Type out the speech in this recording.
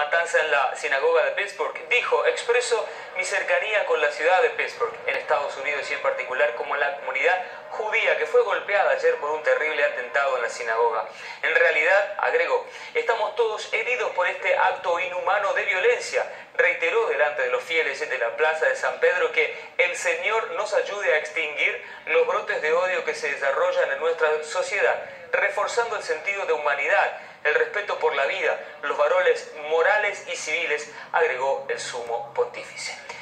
matanza en la sinagoga de Pittsburgh, dijo: expreso mi cercanía con la ciudad de Pittsburgh, en Estados Unidos, y en particular como la comunidad judía que fue golpeada ayer por un terrible atentado en la sinagoga. En realidad, agregó, estamos todos heridos por este acto inhumano de violencia. Reiteró delante de los fieles de la plaza de San Pedro que el Señor nos ayude a extinguir los brotes de odio que se desarrollan en nuestra sociedad, reforzando el sentido de humanidad, el respeto por la vida, los valores morales y civiles, agregó el sumo pontífice.